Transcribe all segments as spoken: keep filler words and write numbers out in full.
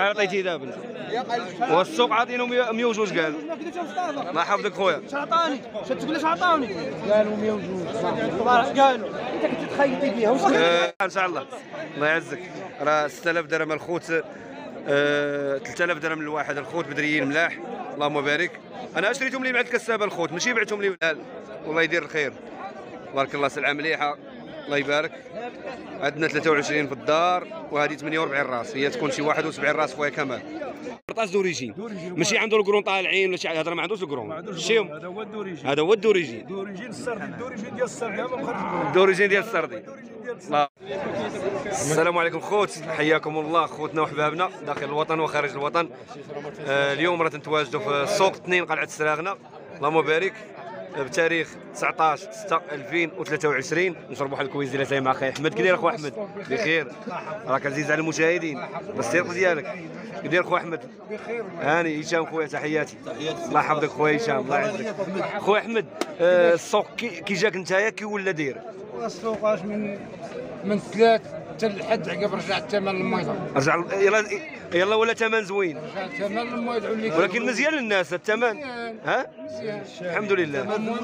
شحال عطيتي دابا؟ والسوق عاطينو مية وجوج قال. الله يحفظك خويا. شحال عطاني؟ تقول لي شحال عطاوني؟ قالوا مية وجوج. قالوا انت كنت تخيطي بها واش ان شاء الله. الله يعزك. راه ستة آلاف درهم الخوت، آه ثلاثة آلاف درهم الواحد الخوت بدريين ملاح. اللهم بارك. انا شريتهم لي مع الكسابه الخوت ماشي بعتهم لي. والله يدير الخير. بارك الله. سلعه مليحه الله يبارك. عندنا ثلاثة وعشرين في الدار وهذه ثمانية وأربعين راس، هي تكون شي واحد وسبعين راس خويا كمال. قرطاس دوريجين ماشي عنده القرون طالعين ولا شي حاجه، هذا ما عندوش القرون. شيهم هذا هو الدوريجين. هذا هو الدوريجين. دوريجين السردي. الدوريجين ديال السردي هذا مخرج. الدوريجين ديال السردي. السلام عليكم خوت، حياكم الله خوتنا وحبابنا داخل الوطن وخارج الوطن. آه اليوم راه تنتواجدوا في سوق اثنين قلعه السراغنه. اللهم بارك. بتاريخ تسعطاش ستة ألفين وثلاثة وعشرين. نشربوا حال الكويز ديال زي مع اخي احمد. كي داير اخو احمد؟ بخير. راك عزيز على المشاهدين بالصدق ديالك. كي داير اخو احمد؟ بخير. هاني هشام خويا تحياتي. الله يحفظك خويا هشام. الله يعزك خويا احمد. آه السوق كي جاك نتايا كي ولا داير؟ السوق اش من من ثلاث حتى لحد عقب رجع الثمن للميضه. رجع يلا يلا ولا ثمن زوين. رجع الثمن للميضه اللي ولكن مزيان للناس الثمن. ها؟ مزيان الحمد لله.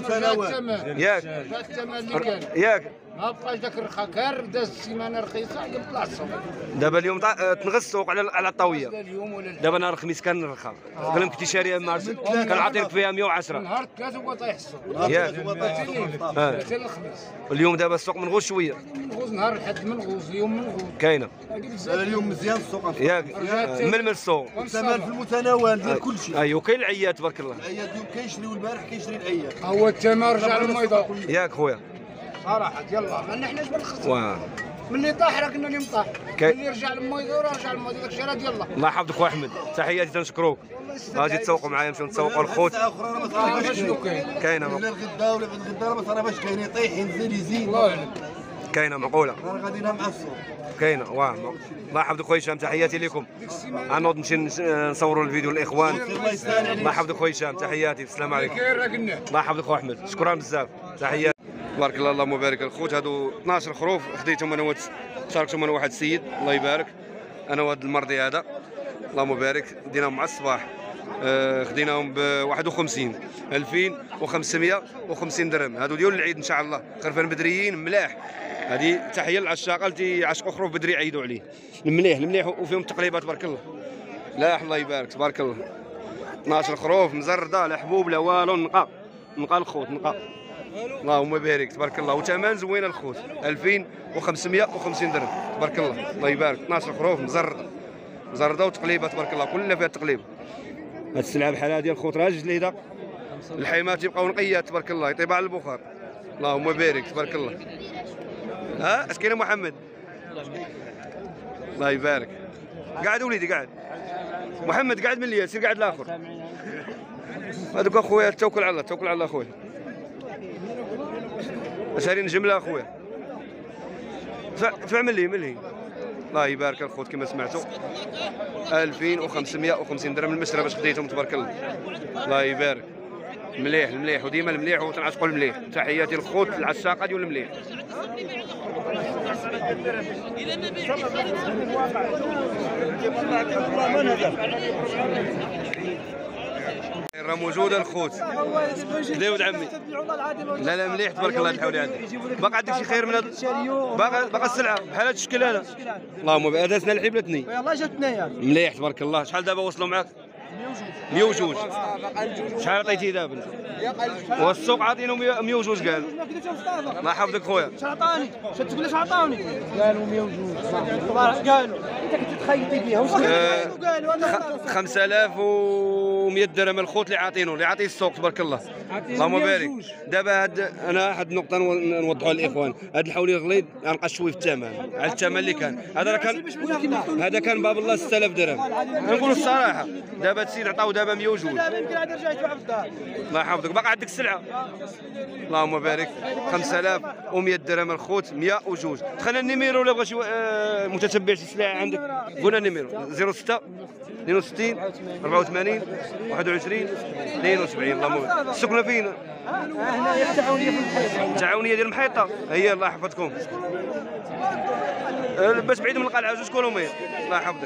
الثمن ياك الثمن اللي كان ياك ما بقاش داك الرخا كار داز السيمانه رخيصه عقب طلع السوق. دابا اليوم تنغص السوق على على الطاويه. دابا نهار الخميس كان الرخا. قبل كنتي شاريها مارس كان عاطيك فيها مية وعشرة. نهار الثلاث هو طايح السوق. ياك حتى الخميس. اليوم دابا السوق منغوص شويه. منغوص نهار الحد منغوص اليوم منغوص. كاينه. اليوم مزيان السوق ياك ململ السوق. الثمن في المتناول ديال كل شيء. ايوا كاين العيات تبارك الله. العيات اليوم كيشريو البارح كيشري العيات. هو الثمن رجع للميضه. ياك خويا صراحه يلا ما نحناش بالخسر. واه ملي طاح راه كنا اللي مطاح. كي... ملي رجع للميضه رجع للميضه داك الشيء راه يلا. الله يحفظك خويا احمد تحياتي تنشكروك. غادي تسوقوا معايا نمشيو نتسوقوا الخوت. اخرى ما تعرفش شنو كاين. كاينه ولا الغدا ولا بعد الغدا ما تعرفش كاين يطيح ينزل يزيد. الله يعلم. كاينه معقوله. راه غادينا مع السوق. كاينه واه. الله يحفظك خويا هشام تحياتي لكم. غنوض نمشي نصوروا الفيديو للاخوان. الله يحفظك خويا هشام تحياتي. السلام عليكم. الله يحفظك خويا احمد شكرا بزاف تحياتي. بارك الله. اللهم بارك الخوت. هادو اثناش خروف خديتهم انا وهاد شاركتهم انا واحد السيد الله يبارك. انا وهاد المرضي هذا اللهم بارك ديناهم مع الصباح. آه خديناهم ب واحد وخمسين ألفين وخمسمية وخمسين درهم. هادو ديال العيد ان شاء الله. خرفان بدريين ملاح. هذه تحيه للعشاق اللي يعشقوا خروف بدري يعيدوا عليه. المليح المليح وفيهم تقليبات تبارك الله. لا الله يبارك تبارك الله. اثناش خروف مزرده لا حبوب لا والو. نقا نقا الخوت نقا. اللهم بارك تبارك الله. وثمن زوين الخوت ألفين وخمسمية وخمسين درهم تبارك الله. الله يبارك. اثناش خروف مزرده مزرده وتقليبه تبارك الله كلها فيها تقليب. هاد السلعه بحال هادي الخوت راه جليده. الحيمات يبقاو نقيات تبارك الله يطيب على البخار. اللهم بارك تبارك الله. ها اش كاين محمد؟ الله يبارك. قاعد وليدي قاعد. محمد قاعد من ليا سير قاعد الاخر. هذوك اخويا توكل على الله توكل على الله اخويا. شارين جمله اخويا. دفع من لي من لي. الله يبارك الخوت كما سمعتوا ألفين وخمسمية وخمسين درهم المشرى باش خديتهم تبارك الله. الله يبارك. مليح المليح وديما المليح وتنعشقوا المليح. تحياتي للخوت العشاقه ديال المليح. راه موجوده الخوت. داود عمي. لا لا مليح تبارك الله الحولي عندك. باقي عندك شي خير من هذا؟ باقي باقي السلعه بحال هذا الشكل هذا. اللهم بارك. هذا سنه الحبلتني. يلاه جاتنا مليح تبارك الله. شحال دابا وصلوا معاك؟ مية وجوج. شحال عطيتي دابا؟ والسوق عاطينو مية وجوج قال. الله يحفظك خويا. شحال عطاني؟ تقول لي شحال عطاوني؟ قالوا مية وجوج. قالوا انت كنت تخيطي بها واش قالوا؟ انا خمسة آلاف ومية درهم الخوت اللي عاطينو اللي عاطيه السوق تبارك الله. اللهم بارك. دابا هاد انا هاد النقطه نوضحوها للاخوان. هاد الحولي الغليظ غنبقى شوي في الثمن على الثمن اللي كان. هذا كان هذا كان باب الله ستة آلاف درهم. نقولوا الصراحه. دابا السيد عطاو دابا مية وجوج. دابا يمكن عاد رجع يتباع في الدار. الله يحفظك. باقي عندك السلعه. اللهم بارك. خمسة آلاف ومية درهم الخوت مية وجوج. دخلنا النيميرو ولا بغى شي آه متتبع شي سلعه عندك قولنا النيميرو صفر ستة اثنين وستين أربعة وثمانين واحد وعشرين اثنين وسبعين. اللهم السكنه فين؟ هنايا التعاونيه في المحيطه. التعاونيه ديال المحيطه هي. الله يحفظكم. باش بعيد من القلعه جوج كيلومتر. الله يحفظك.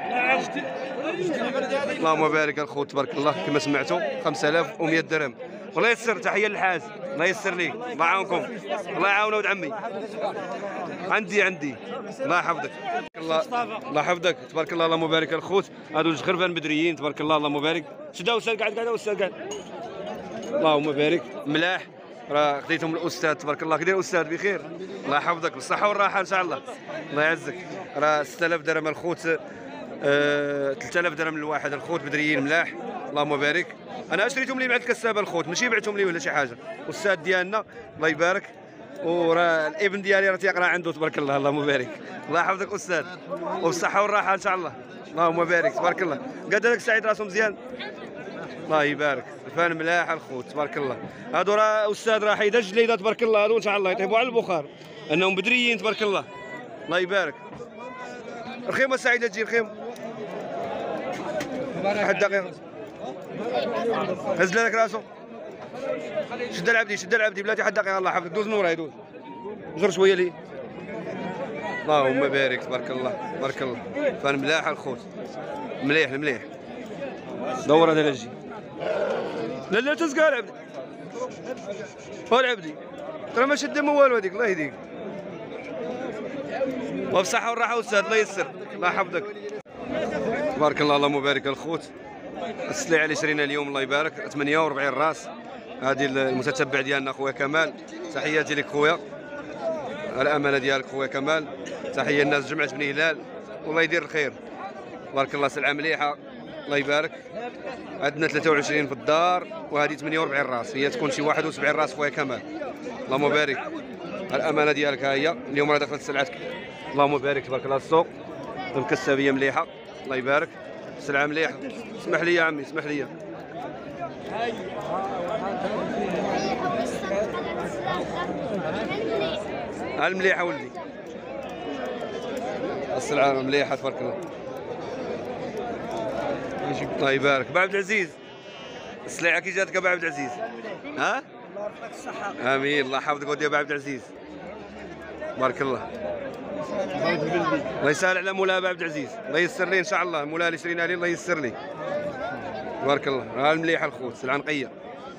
اللهم بارك الخوت تبارك الله كما سمعتوا خمسة آلاف ومئة درهم. الله يسر. تحيه للحاج الله يسر ليك الله يعاونكم الله يعاون ولد عمي. عندي عندي الله يحفظك الله الله يحفظك تبارك الله. اللهم بارك الخوت هادو جوج خرفان بدريين تبارك الله. اللهم بارك. شدا استاذ قاعد قاعد استاذ قاعد. اللهم بارك ملاح راه خديتهم الاستاذ تبارك الله. كي داير الاستاذ بخير الله يحفظك بالصحه والراحه ان شاء الله الله يعزك. راه ستة آلاف درهم الخوت آه، ثلاثة آلاف درهم الواحد الخوت بدريين ملاح اللهم بارك. انا شريتهم لي مع الكسابه الخوت ماشي بعتهم لي ولا شي حاجه. الاستاذ ديالنا الله يبارك وراه الابن ديالي راه تيقرا عنده تبارك الله اللهم بارك. الله يحفظك استاذ وبالصحه والراحه ان شاء الله اللهم بارك تبارك الله. قاد لك سعيد راسهم مزيان الله يبارك. الفان ملاح الخوت تبارك الله. هادو راه استاذ راه حيد الجليده تبارك الله. هادو ان شاء الله يطيبوا على البخار انهم بدريين تبارك الله الله يبارك. رخيمه سعيده تجي رخيم واحد دقيقه. هز لك راسو شد العبدي شد العبدي بلاتي واحد دقيقه الله يحفظك. دوز نور يدوز غير شويه لي اللهم بارك تبارك الله تبارك الله. فان ملاح الخوت مليح مليح. دور هذا الجي لا لا تزقى العبدي هو العبدي ترى ما شد ما والو هذيك الله يهديك. وبصحه والراحه استاذ الله يسر الله يحفظك تبارك الله. اللهم بارك الخوت. السلعه اللي شرينا اليوم الله يبارك ثمانية وأربعين راس. هذه المتتبع ديالنا خويا كمال تحياتي لك خويا. الامانه ديالك خويا كمال. تحيه الناس جمعه بني هلال والله يدير الخير تبارك الله. سلعه مليحه الله يبارك. عندنا ثلاثة وعشرين في الدار وهذه ثمانية وأربعين راس. هي تكون شي واحد وسبعين راس خويا كمال اللهم بارك. الامانه ديالك ها هي اليوم راه دخلت سلعتك اللهم بارك تبارك الله. السوق الكسابيه مليحه الله يبارك. سلعه مليحه. اسمح لي يا عمي اسمح لي. المليحه ولدي السلعه مليحه تبارك الله الله يبارك. با عبد العزيز السلعه كي جاتك ابو عبد العزيز ها الله يرفعك الصحه. امين الله يحفظك ودي ابو عبد العزيز بارك الله. الله يسهل على مولاي ابو عبد العزيز الله يسر لي ان شاء الله. مولاي اللي شرينا لي الله يسر لي بارك الله. ها المليحه الخوت سلعه نقيه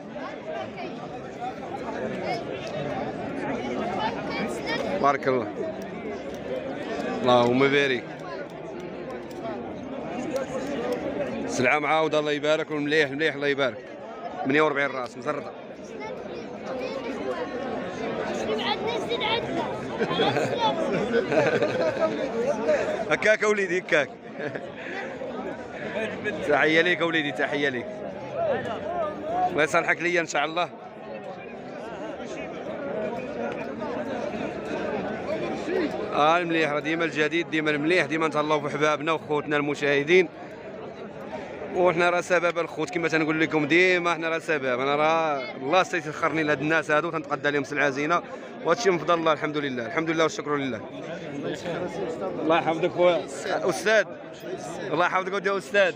بارك الله. اللهم بارك. سلعه معاوده الله يبارك والمليح مليح الله يبارك. ثمانية وأربعين راس مزرده هكاك وليدي هكاك. تحيه ليك وليدي تحيه ليك الله يصلحك ليا ان شاء الله. اه المليح راه ديما الجديد ديما المليح ديما نتهلاو في حبابنا وخوتنا المشاهدين. وحنا راه سبب الخوت كما تنقول لكم ديما حنا راه سبب. انا راه الله سيسخرني لهاد الناس هادو تنتقدى لهم سلعه زينه وهادشي من فضل الله الحمد لله الحمد لله والشكر لله. الله يحفظك خويا استاذ الله يحفظك ودي استاذ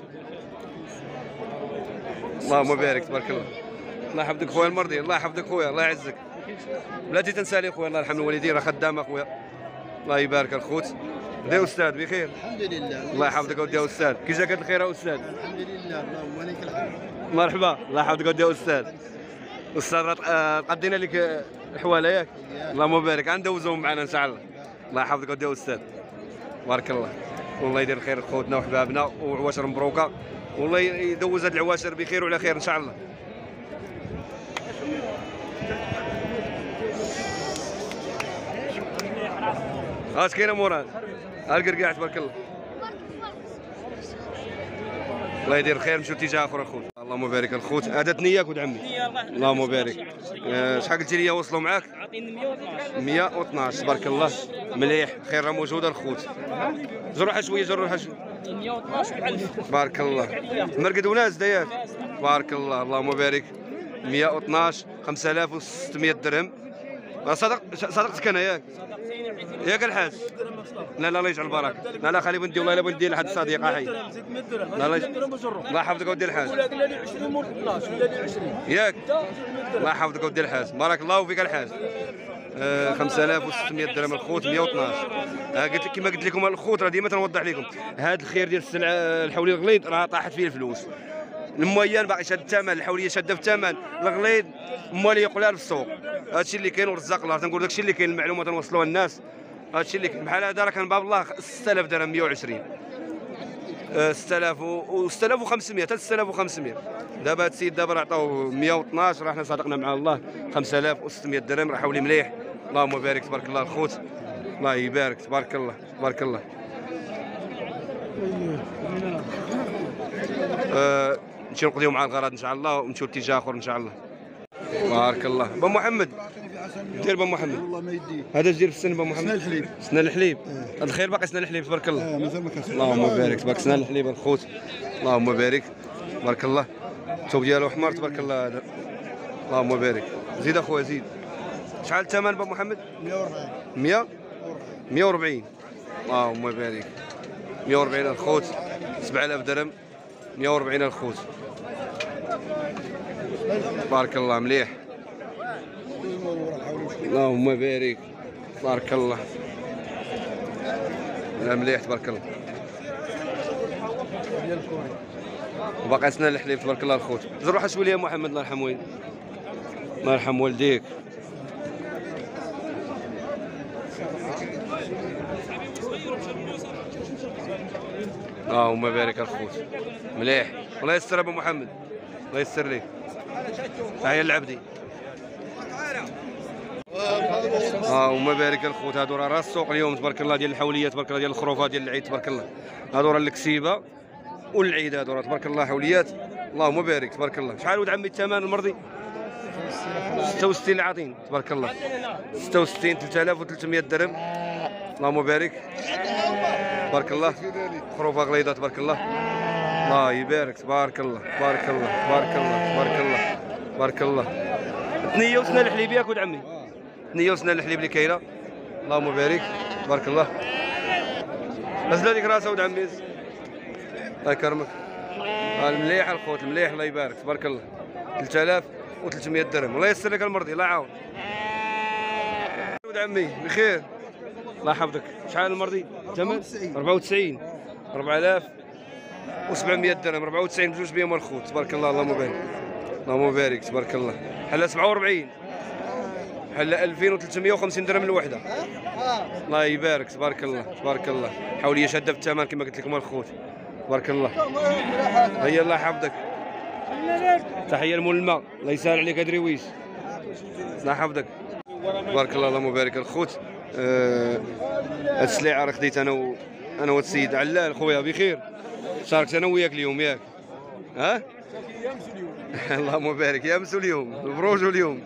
اللهم بارك تبارك الله. الله يحفظك خويا المرضي الله يحفظك خويا الله يعزك. بلاتي تنسالي خويا الله يرحم الوالدين راه خدامه خويا الله يبارك الخوت. دي استاذ بخير الحمد لله الله يحفظك ودي استاذ. كي جاك الخير يا استاذ؟ الحمد لله اللهم لك الحمد. مرحبا الله يحفظك ودي استاذ. استاذ قدينا لك الحواله ياك اللهم بارك غندوزوهم معنا ان شاء الله. الله يحفظك ودي استاذ بارك الله. والله يدير الخير خوتنا وحبابنا وعواشر مبروكه والله يدوز هاد العواشر بخير وعلى خير ان شاء الله. اش كاين مراد ها القرقاع تبارك الله. الله يدير الخير نمشيو اتجاه اخر الخوت. اللهم بارك الخوت. هذا ثنياك ولد عمي اللهم بارك. آه شحال قلتي لي وصلوا معاك؟ عطيني مئة واثناش مئة واثناش تبارك الله مليح خير راه موجوده الخوت. جروحها شويه جروحها شويه مئة واثناش ألف بارك الله. مرقد وناس ديال بارك الله اللهم بارك. مئة واثناش خمسة آلاف وستمئة درهم. صدق صدقتك انا ياك ياك الحاج. لا لا الله يجعل البركه. لا لا خلي بندي والله الا بندي لحد الصديق حي. لا لا الله يحفظك ودي الحاج ياك الله يحفظك ودي الحاج بارك الله فيك الحاج. آه خمسة آلاف وستمئة درهم الخوت مئة واثناش آه قلت لك كما قلت لكم الخوت راه ديما تنوضح لكم هذا الخير ديال السلعه الحولي الغليظ راه طاحت فيه الفلوس. المويان باقي شاد الثمن، الحوليه شاده في الثمن، الغليظ موالي يقولها في السوق. هادشي اللي كاين ورزق الله، تنقول داكشي اللي كاين، المعلومه تنوصلوها للناس. هادشي اللي كاين بحال هذا راه كان باب الله ستة آلاف درهم مية وعشرين، ستة آلاف و ستة آلاف وخمسمية حتى ستة آلاف وخمسمية. دابا هاد السيد دابا راه عطاوه مية واثناش، راه حنا صادقنا مع الله خمسة آلاف وستمية درهم، راه حولي مليح. اللهم بارك تبارك الله الخوت، الله يبارك تبارك الله تبارك الله. أه نمشيو نقضيو مع الغرض ان شاء الله ونمشيو لاتجاه اخر ان شاء الله. بارك الله. با محمد دير با محمد والله ما يديك. هذا دير في السن با محمد. سنان الحليب. سنان الحليب. هذا الخير باقي سنان الحليب تبارك الله. اه مازال ما كاسر. اللهم بارك تبارك سنان الحليب الخوت، اللهم بارك تبارك الله. الثوب ديالو حمار تبارك الله هذا، اللهم بارك. زيد اخويا زيد. شحال الثمن با محمد؟ مية وأربعين. مية مية وأربعين. اللهم بارك. مية وأربعين الخوت، سبعة آلاف درهم مية وأربعين الخوت. بارك الله مليح. اللهم بارك بارك الله. لا مليح تبارك الله. وباقي سنان الحليب تبارك الله الخوت. زروح حسبوا لي يا محمد الله يرحم والديك. الله يرحم والديك. اللهم بارك الخوت مليح. الله يستر ابو محمد، الله يستر لي. تحية للعبدي. اللهم بارك الخوت. هادو راه راس السوق اليوم تبارك الله ديال الحوليه تبارك الله، ديال الخروفات ديال العيد تبارك الله. هادو راه الكسيبه والعيد، هادو راه تبارك الله حوليات. اللهم بارك تبارك الله. شحال ولد عمي الثمن المرضي؟ ستة وستين العاطين تبارك الله. ستة وستين ثلاثة آلاف وثلاثمية درهم. اللهم بارك تبارك الله. خروفه غليظه تبارك الله. الله يبارك تبارك الله تبارك الله تبارك الله تبارك الله تبارك الله. ثنيه وسنان الحليب ياك ولد عمي؟ ثنيه وسنان الحليب اللي كاينه. اللهم بارك تبارك الله. نزل هذيك راسها ولد عمي الله يكرمك. المليح الخوت المليح الله يبارك تبارك الله. ثلاثة آلاف وثلاثمية درهم. الله يسر لك المرضي الله يعاون. ولد عمي بخير الله يحفظك. شحال المرضي؟ ثمن أربعة وتسعين. أربعة آلاف وسبعمية درهم. أربعة وتسعين بجوج بهم الخوت تبارك الله. اللهم بارك اللهم بارك تبارك الله. حلا سبعة وأربعين. حلا ألفين وثلاثمية وخمسين درهم الوحده. الله يبارك تبارك الله تبارك الله. حوليه شاده في الثمن كما قلت لكم الخوت تبارك الله. هيا الله يحفظك. تحيه لمول الماء الله يسهل عليك ادريويش الله يحفظك تبارك الله. اللهم بارك الخوت. أه هاد السلعه راه خديت انا و... انا والسيد علال خويا بخير. شاركت انا وياك اليوم ياك ها. اللهم بارك يامس اليوم البروج اليوم.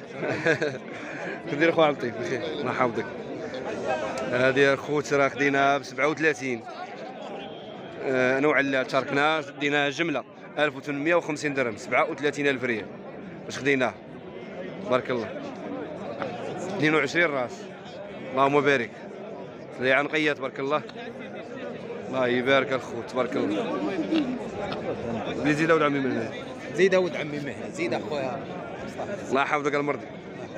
كدير خويا عبد اللطيف بخير الله يحفظك. هذه الخوت راه خديناها ب سبعة وثلاثين. أه انا وعلال شاركنا ديناها جمله ألف وثمانمية وخمسين درهم. سبعة وثلاثين ألف ريال باش خديناه بارك الله. اثنين وعشرين راس. اللهم بارك. سليعه نقيه تبارك الله. الله يبارك الخوت تبارك الله. اللي زيد ولد عمي من هنا. زيد ولد عمي من هنا زيد اخويا. الله يحفظك المرضي.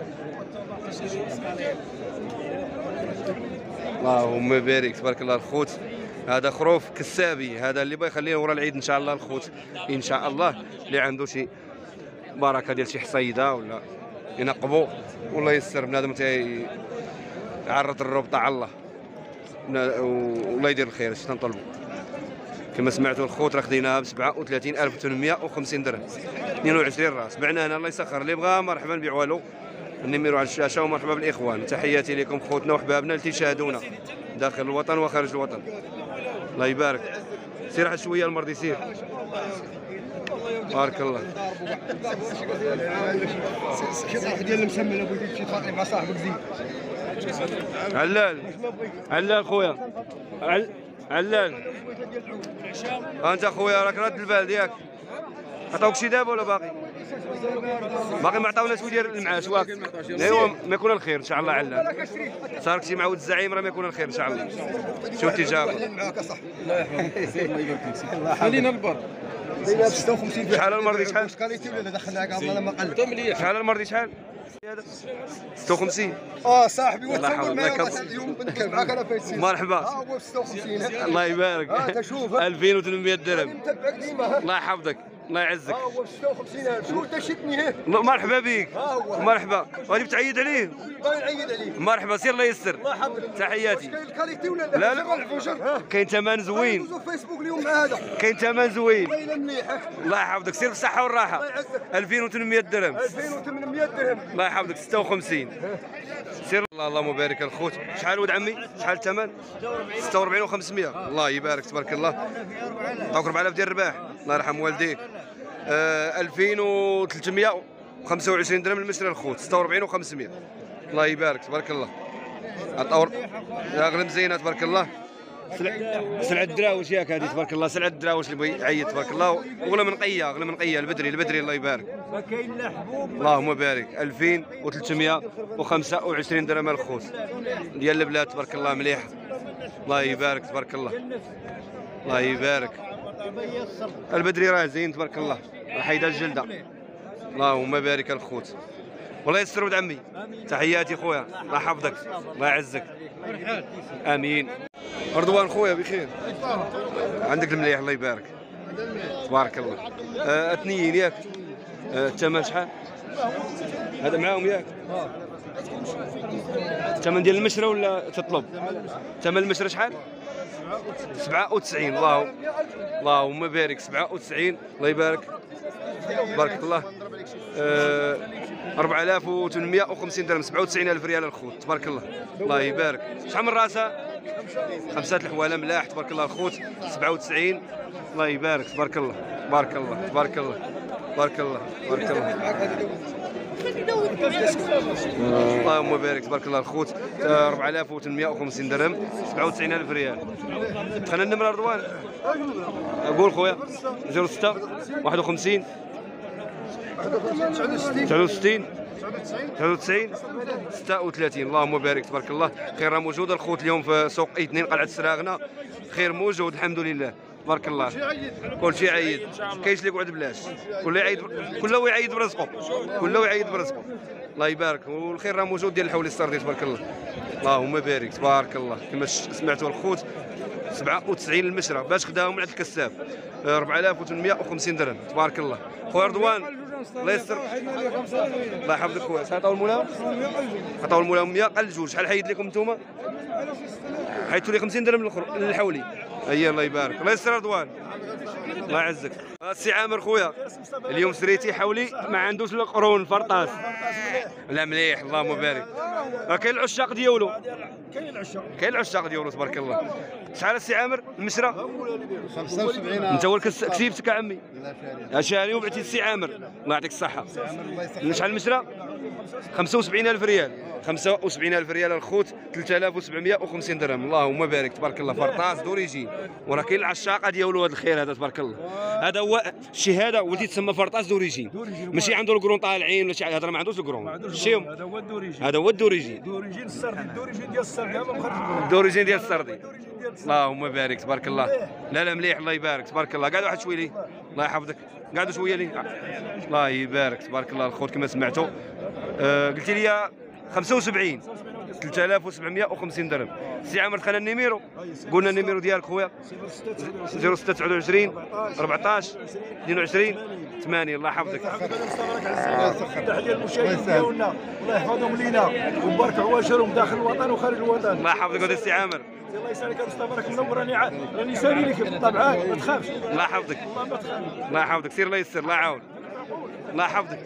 اللهم بارك تبارك الله الخوت. هذا خروف كسابي، هذا اللي بغى يخليه ورا العيد ان شاء الله الخوت ان شاء الله. اللي عنده شي بركه ديال شي حصيده ولا ينقبوا والله يسر بنادم يعرض الربط على الله والله يدير الخير. اش تنطلبوا كما سمعتوا الخوت راه خديناها ب سبعة وثلاثين ألف وثمانمية وخمسين درهم. اثنين وعشرين راس بعنا هنا الله يسخر. اللي بغى مرحبا نبيعوا له النميرو على الشاشه. ومرحبا بالاخوان. تحياتي لكم خوتنا وحبابنا اللي تيشاهدونا داخل الوطن وخارج الوطن. الله يبارك. سير واحد شويه المرضي سير بارك الله. واحد ديال المسمن ابو يدي تفاقي مع صاحبك زيد. علال علال خويا عل... علال انت خويا راك راد البال ديالك. عطاوك شي دابا ولا باقي؟ باقي ما عطاوناش ودير المعاش واك. ايوا ما يكون الخير ان شاء الله. علال صارك شي معود الزعيم راه ما يكون الخير ان شاء الله. شوف تجاوب معاك صح. الله يحفظك. خلينا البر. ستة وخمسين. شحال المرضي شحال؟ كاليتي ولا دخلناها قبل لما قل. شحال المرضي شحال؟ ستة وخمسين. اه صاحبي لا حول وتصور ولا معايا قوة. اليوم بنتكلم معاك انا في مرحبا. ها هو ستة وخمسين. الله يبارك. ها تشوف ألفين وثمانمائة درهم. متبعك ديما. الله يحفظك الله يعزك. ها هو ستة وخمسين ألف. شو تشتني هيك؟ مرحبا بك. ها هو. مرحبا. غادي بتعيد عليه. باغي نعيد عليك. مرحبا سير الله يسر. الله يحفظك. تحياتي. كاين الكاليتي ولا لا لا الفجر؟ كاين ثمن زوين. ندوزو فيسبوك اليوم مع هذا. كاين ثمن زوين. والله مليح. الله يحفظك سير بالصحة والراحة. الله يعزك. ألفين وثمانمائة درهم. ألفين وثمانمائة درهم. الله يحفظك ستة وخمسين. سير الله اللهم بارك الخوت. شحال ولد عمي؟ شحال الثمن؟ ستة وأربعين وخمسمائة. الله يبارك تبارك الله. عطاوك أربعة آلاف ديال الرباح. الله يرحم والديك. آه ألفين وثلاثمائة وخمسة وعشرين درهم المشري الخوت. ستة وأربعين وخمسمائة. الله يبارك تبارك الله. عطاور يا غلم زينه تبارك الله. سلعة سلعة الدراوش ياك هذه تبارك الله. سلعة الدراوش اللي بغى يعيط تبارك الله. وغلا من قيه غلا من قيه البدري البدري الله يبارك. ما كاين لا حبوب. اللهم بارك. ألفين وثلاثمائة وخمسة وعشرين درهم الخوت ديال البلاد تبارك الله مليحه. الله يبارك تبارك الله. الله يبارك. البدري راه زين تبارك الله. حيد الجلده. اللهم بارك الخوت. والله يستر ولد عمي. تحياتي خويا الله يحفظك الله يعزك. امين. رضوان خويا بخير. عندك المليح الله يبارك تبارك الله. آه اثنين ياك. آه الثمن شحال؟ هذا معاهم ياك؟ الثمن ديال المشرى ولا تطلب؟ ثمن المشرى شحال؟ سبعة وتسعين. الله اللهم بارك. سبعة وتسعين الله يبارك بارك الله. آه أربعة آلاف وثمانمائة وخمسين درهم. سبعة وتسعين ألف ريال الخوت تبارك الله. الله يبارك. شحال من راسه؟ خمسة الحواله ملاح تبارك الله الخوت. سبعة وتسعين الله يبارك تبارك الله بارك الله تبارك الله بارك الله بارك الله. اللهم بارك تبارك الله الخوت. أربعة آلاف وثمانمائة وخمسين درهم. سبعة وتسعين ألف ريال. دخلنا النمره رضوان. قول خويا. صفر ستة واحد وخمسين تسعة وستين تسعة وتسعين ستة وثلاثين. اللهم بارك تبارك الله. خير راه موجود الخوت اليوم في سوق اثنين قلعه السراغنه. خير موجود الحمد لله تبارك الله. كلشي عيد كاينش اللي يقعد بلاش. كل يعيد كله يعيد برزقه كله يعيد برزقه. الله يبارك. والخير راه موجود ديال الحولي السردي تبارك الله. اللهم بارك تبارك الله. كما سمعتوا الخوت سبعة وتسعين المشرى باش خداهم من عند الكساف. أربعة آلاف وثمانمائة وخمسين درهم تبارك الله. خويا رضوان الله يستر الله يحفظك خويا. شحال عطاو المولا؟ عطاو المولا مئة قل جوج. شحال حيد لكم نتوما؟ حيدتوا لي خمسين درهم للحولي. اي الله يبارك. الله يستر رضوان الله يعزك. السي عامر خويا اليوم سريتي حولي ما عندوش القرون فرطاس. لا مليح اللهم بارك. كاين العشاق ديالو. كاين العشاق كاين العشاق ديالو تبارك الله. شحال السي عامر المشرى؟ خمسة وسبعين. انت هو كسبتك عمي. يا شاري وبعتي السي عامر الله يعطيك الصحه. شحال المشرى؟ خمسة وسبعين ألف ريال. خمسة وسبعين ألف ريال الخوت. ثلاثة آلاف وسبعمائة وخمسين درهم. اللهم بارك تبارك الله. فرطاس دوريجين. وراه كاين العشاقه ديالو هذا الخير هذا تبارك الله. هذا هو الشهاده ولدي تسمى فرطاس دوريجين. ماشي عنده القرون طالعين ولا شي حاجه. هذا ما عندوش القرون. شيهم هذا هو الدوريجين. هذا هو الدوريجين. دوريجين السردي. الدوريجين ديال السردي ما مخرج. الدوريجين ديال السردي. اللهم بارك تبارك الله. لا لا مليح الله يبارك تبارك الله. قعد واحد شويه لي الله يحفظك. قعدوا شويه لي الله يبارك تبارك الله الخوت كما سمعتوا. آه قلتي لي خمسة وسبعين ثلاثة آلاف وسبعمائة وخمسين درهم. سي عامر دخلنا النيميرو. قلنا النيميرو ديالك خويا صفر ستة تسعة وعشرين أربعطاش اثنين وعشرين ثمانية. الله يحفظك. تحيه للمشاهدين ديالنا الله يحفظهم لينا ويبارك عواشرهم داخل الوطن وخارج الوطن. الله يحفظك ودي السي عامر. الله يسالك مصطفى راك منور. راني راني سالي لك بالطبع ما تخافش. الله يحفظك والله ما تخافش. الله يحفظك. سير الله يسر الله يعاون. الله يحفظك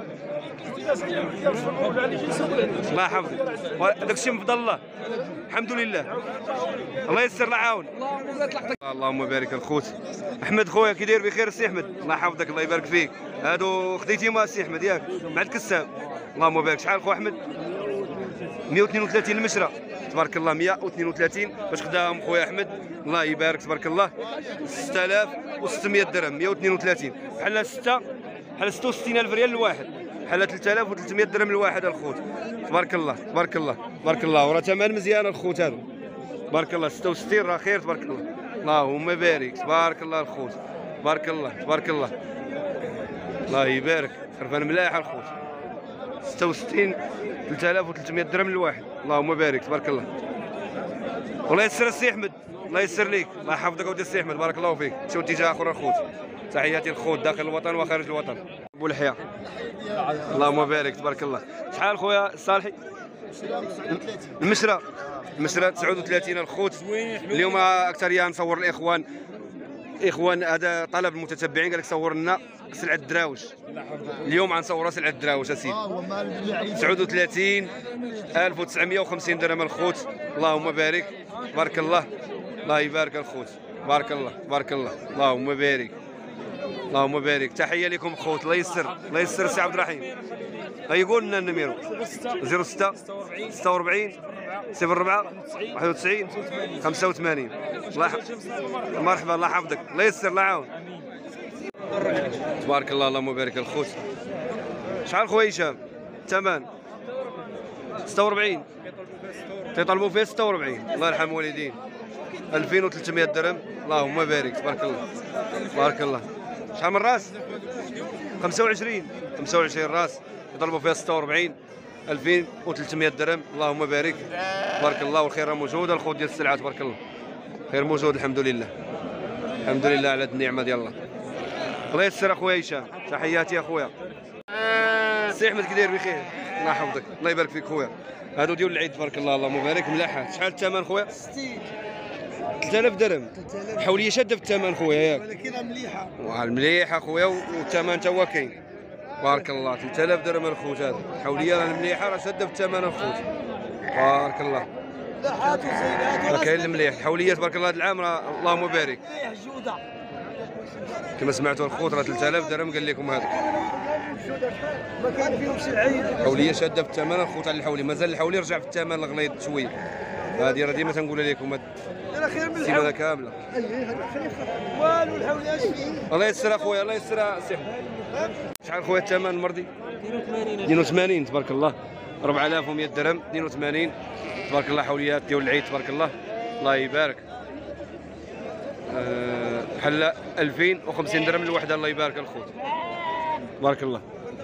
الله يحفظك. داك الشيء من فضل الله الحمد لله. الله يسر الله يعاون. اللهم بارك الخوت. احمد خويا كي داير بخير السي احمد الله يحفظك الله يبارك فيك. هادو خديتي مع السي احمد ياك مع الكساب. اللهم بارك. شحال خويا احمد؟ مئة واثنين وثلاثين المشرى تبارك الله. مئة واثنين وثلاثين باش خداهم خويا احمد الله يبارك تبارك الله. ستة آلاف وستمائة درهم. مئة واثنين وثلاثين بحال ستة بحال ستة وستين ألف ريال الواحد. بحال ثلاثة آلاف وثلاثمائة درهم الواحد الخوت تبارك الله تبارك الله تبارك الله. وراه ثمن مزيان الخوت هذا تبارك الله. ستة وستين راه خير تبارك الله. اللهم بارك تبارك الله الخوت تبارك الله تبارك الله. الله يبارك. خرفان ملاح الخوت ستة وستين ثلاثة آلاف وثلاثمائة درهم للواحد. اللهم بارك تبارك الله. الله يسر السي احمد، الله يسر ليك، الله يحفظك اودي السي احمد، بارك الله فيك. شو اتجاه اخر الخوت، تحياتي للخوت داخل الوطن وخارج الوطن. ابو لحيه اللهم بارك تبارك الله. شحال خويا صالحي؟ المشرى المشرى تسعة وثلاثين الخوت. اليوم اكثريه نصور الاخوان، اخوان هذا طلب المتتبعين قال لك صور لنا سلعه الدراوش. اليوم غنصوروا سلعه الدراوش اسيدي. تسعة وثلاثين ألف وتسعمائة وخمسين درهم الخوت. اللهم بارك بارك الله، الله يبارك الخوت، بارك الله بارك الله، اللهم بارك اللهم بارك. تحيه لكم خوت، الله يسر الله يسر. سي عبد الرحيم يقول لنا النميرو صفر ستة ستة وأربعين صفر أربعة واحد وتسعين خمسة وثمانين. الله مرحبا، الله يحفظك، الله يسر الله يعاون. تبارك الله اللهم بارك الخوت. شحال خويا هشام؟ الثمن ستة وأربعين تيطلبوا فيه ستة وأربعين. الله يرحم الوالدين. ألفين وثلاثمائة درهم. اللهم بارك تبارك الله بارك الله. شحال من راس؟ خمسة وعشرين خمسة وعشرين راس يطلبوا فيها ستة وأربعين ألفين وثلاثمائة درهم. اللهم بارك بارك الله. والخير موجود، الخوت ديال السلعه تبارك الله خير موجود الحمد لله الحمد لله على هاد النعمه ديال الله. الله يسر اخويا هشام، تحياتي اخويا. سي احمد كي داير بخير؟ الله يحفظك الله يبارك فيك خويا. هادو ديال العيد تبارك الله اللهم بارك ملاحه. شحال الثمن خويا؟ ثلاثة آلاف درهم. حوليه شاده في الثمن خويا ياك؟ ولكن مليحه مليحه خويا والثمن تا هو كاين بارك الله. ثلاثة آلاف درهم الخوت هذا. حوليه راه مليحه راه شاده في الثمن الخوت بارك الله. راه كاين المليح الحوليه تبارك الله هذا العام راه اللهم بارك. كما سمعتوا الخوت راه ثلاثة آلاف درهم قال لكم هذا. ما كان فيهمش العيد. حوليه شاده في الثمن الخوت على الحولي، مازال الحولي رجع في الثمن الغليظ شويه. هذه راه ديما تنقولها لكم السيمانه كامله. والو الحولي اش فيه؟ الله يسر اخويا الله يسر. سي شحال خويا الثمن المرضي؟ اثنين وثمانين تبارك الله. أربعة آلاف ومائة درهم اثنين وثمانين تبارك الله. حوليات ديال العيد تبارك الله الله يبارك. أه حلا ألفين وخمسين درهم الوحده. الله يبارك الخوت بارك الله.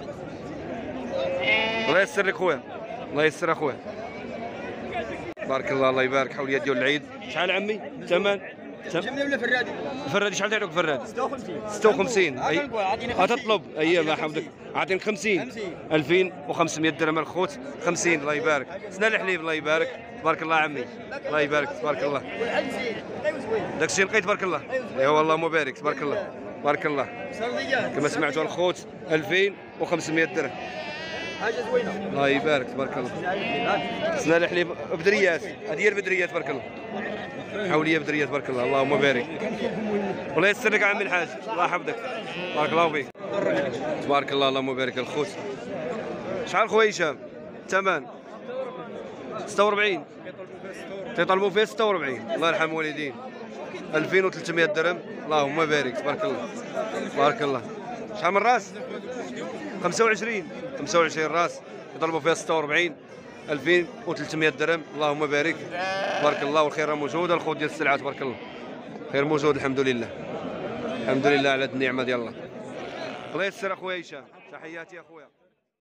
الله يسر لك خويا الله يسر اخويا بارك الله الله يبارك. حوليات ديال العيد. شحال عمي الثمن؟ جبنا ولا فرادي؟ الفرادي شحال تعطيك الفرادي؟ ستة وخمسين ستة وخمسين. اي عطيني غتطلب اي الله يحفظك عطيني خمسين ألفين وخمسمائة درهم الخوت خمسين. الله يبارك. سنا الحليب الله يبارك تبارك الله عمي الله يبارك تبارك الله. داك الشيء لقيت تبارك الله. ايوا اللهم بارك تبارك الله بارك الله. كما سمعتوا الخوت ألفين وخمسمائة درهم. حاجه زوينه الله يبارك تبارك الله. سنا الحليب بدريات هذه هي البدريات تبارك الله. حوليه بدريه تبارك الله اللهم بارك. والله يسر لك عمي الحاج الله يحفظك بارك الله فيك تبارك الله اللهم بارك الخوت. شحال خويا هشام؟ الثمن ستة وأربعين تيطلبوا فيه ستة وأربعين. الله يرحم الوالدين. ألفين وثلاثمائة درهم. اللهم بارك تبارك الله بارك الله. شحال من راس؟ خمسة وعشرين خمسة وعشرين راس يطلبوا فيها ستة وأربعين ألفين وثلاثمائة درهم. اللهم بارك بارك الله. والخير موجود، الخوت ديال السلعه تبارك الله خير موجود الحمد لله الحمد لله على النعمه ديال الله. الله يسر اخويا هشام، تحياتي اخويا.